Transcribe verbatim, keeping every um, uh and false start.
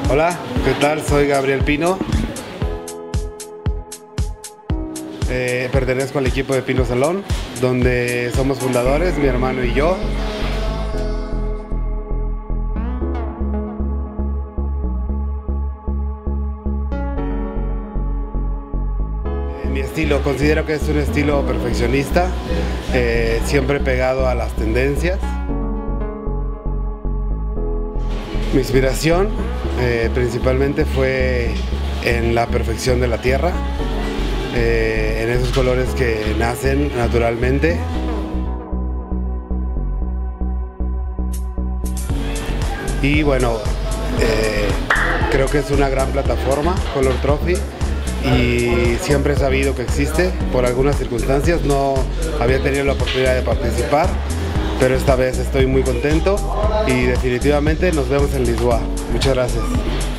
Hola, ¿qué tal? Soy Gabriel Pino. Eh, pertenezco al equipo de Pino Salón, donde somos fundadores, mi hermano y yo. Eh, mi estilo, considero que es un estilo perfeccionista, eh, siempre pegado a las tendencias. Mi inspiración eh, principalmente fue en la perfección de la tierra, eh, en esos colores que nacen naturalmente. Y bueno, eh, creo que es una gran plataforma, Color Trophy, y siempre he sabido que existe. Por algunas circunstancias no había tenido la oportunidad de participar, pero esta vez estoy muy contento y definitivamente nos vemos en Lisboa. Muchas gracias.